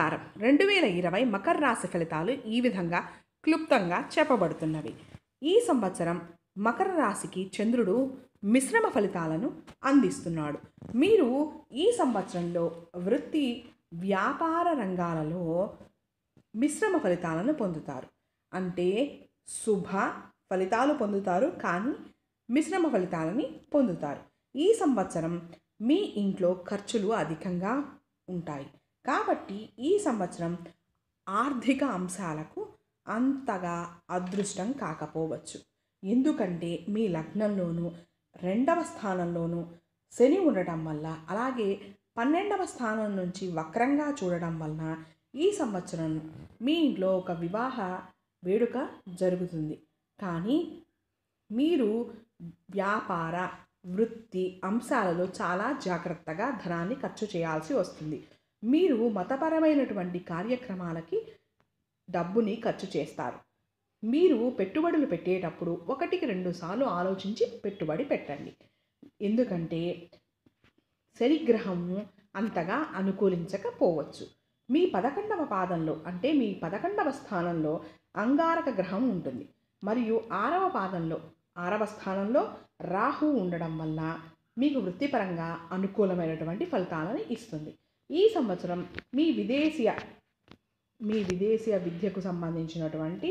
నమస్కారం. 2020 మకర రాశి ఫలితాలు ఈ విధంగా క్లుప్తంగా చెప్పబడుతున్నవి. ఈ సంవత్సరం మకర రాశికి చంద్రుడు మిశ్రమ ఫలితాలను అందిస్తున్నాడు. మీరు ఈ సంవత్సరంలో వృత్తి, వ్యాపార రంగాలలో మిశ్రమ ఫలితాలను పొందుతారు. అంటే శుభ ఫలితాలు పొందుతారు, కానీ మిశ్రమ ఫలితాలని పొందుతారు. ఈ సంవత్సరం మీ ఇంట్లో ఖర్చులు అధికంగా ఉంటాయి. కాబట్టి ఈ సంవత్సరం ఆర్థిక అంశాలకు అంతగా అదృష్టం కాకపోవచ్చు. ఎందుకంటే మీ లగ్నంలోనూ 2వ స్థానంలోనూ శని ఉండటం వల్ల, అలాగే 12వ స్థానం నుంచి వక్రంగా చూడడం వలన ఈ సంవత్సరం మీ ఇంట్లో ఒక వివాహ వేడుక జరుగుతుంది. కానీ మీరు వ్యాపార, వృత్తి అంశాలలో చాలా జాగ్రత్తగా ధనాన్ని ఖర్చు చేయాల్సి వస్తుంది. మీరు మతపరమైనటువంటి కార్యక్రమాలకి డబ్బుని ఖర్చు చేస్తారు. మీరు పెట్టుబడులు పెట్టేటప్పుడు 1-2 సార్లు ఆలోచించి పెట్టుబడి పెట్టండి. ఎందుకంటే శనిగ్రహము అంతగా అనుకూలించకపోవచ్చు. మీ 11వ పాదంలో, అంటే మీ 11వ స్థానంలో అంగారక గ్రహం ఉంటుంది. మరియు 6వ పాదంలో, 6వ స్థానంలో రాహు ఉండడం వల్ల మీకు వృత్తిపరంగా అనుకూలమైనటువంటి ఫలితాలను ఇస్తుంది. ఈ సంవత్సరం మీ విదేశీయ విద్యకు సంబంధించినటువంటి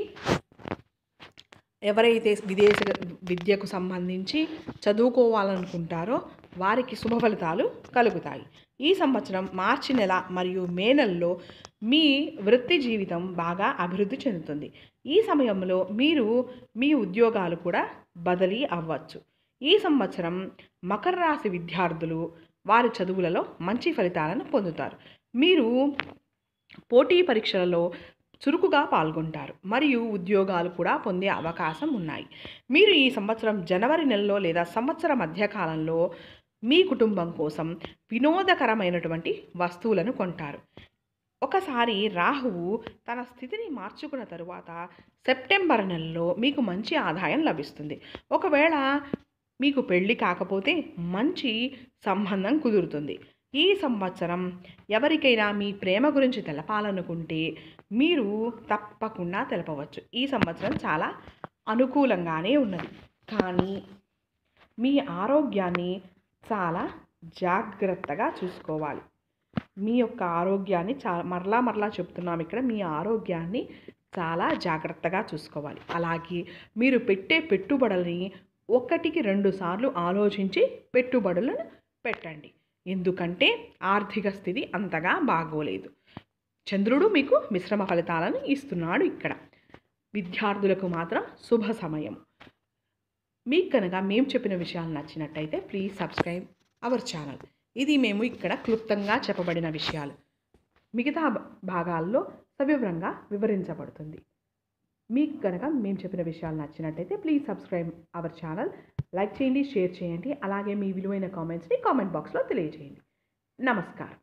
ఎవరైతే విదేశ విద్యకు సంబంధించి చదువుకోవాలనుకుంటారో వారికి శుభ ఫలితాలు కలుగుతాయి. ఈ సంవత్సరం మార్చి నెల మరియు మే నెలలో మీ వృత్తి జీవితం బాగా అభివృద్ధి చెందుతుంది. ఈ సమయంలో మీరు మీ ఉద్యోగాలు కూడా బదిలీ అవ్వచ్చు. ఈ సంవత్సరం మకర రాశి విద్యార్థులు వారి చదువులలో మంచి ఫలితాలను పొందుతారు. మీరు పోటీ పరీక్షలలో చురుకుగా పాల్గొంటారు మరియు ఉద్యోగాలు కూడా పొందే అవకాశం ఉన్నాయి. మీరు ఈ సంవత్సరం జనవరి నెలలో లేదా సంవత్సర మధ్యకాలంలో మీ కుటుంబం కోసం వినోదకరమైనటువంటి వస్తువులను కొంటారు. ఒకసారి రాహువు తన స్థితిని మార్చుకున్న తరువాత సెప్టెంబర్ నెలలో మీకు మంచి ఆదాయం లభిస్తుంది. ఒకవేళ మీకు పెళ్ళి కాకపోతే మంచి సంబంధం కుదురుతుంది. ఈ సంవత్సరం ఎవరికైనా మీ ప్రేమ గురించి తెలపాలనుకుంటే మీరు తప్పకుండా తెలపవచ్చు. ఈ సంవత్సరం చాలా అనుకూలంగానే ఉన్నది, కానీ మీ ఆరోగ్యాన్ని చాలా జాగ్రత్తగా చూసుకోవాలి. మీ యొక్క ఆరోగ్యాన్ని మరలా చెప్తున్నాం ఇక్కడ, మీ ఆరోగ్యాన్ని చాలా జాగ్రత్తగా చూసుకోవాలి. అలాగే మీరు పెట్టే పెట్టుబడులని 1-2 సార్లు ఆలోచించి పెట్టుబడులను పెట్టండి. ఎందుకంటే ఆర్థిక స్థితి అంతగా బాగోలేదు. చంద్రుడు మీకు మిశ్రమ ఫలితాలను ఇస్తున్నాడు. ఇక్కడ విద్యార్థులకు మాత్రం శుభ సమయం. మీకు కనుక మేము చెప్పిన విషయాలు నచ్చినట్టయితే ప్లీజ్ సబ్స్క్రైబ్ అవర్ ఛానల్. ఇది మేము ఇక్కడ క్లుప్తంగా చెప్పబడిన విషయాలు. మిగతా భాగాల్లో సవివరంగా వివరించబడుతుంది. మీకు కనుక మేము చెప్పిన విషయాలు నచ్చినట్టయితే please subscribe our channel. Like చేయండి, షేర్ చేయండి, అలాగే మీ విలువైన కామెంట్స్ని కామెంట్ బాక్స్లో తెలియజేయండి. నమస్కారం.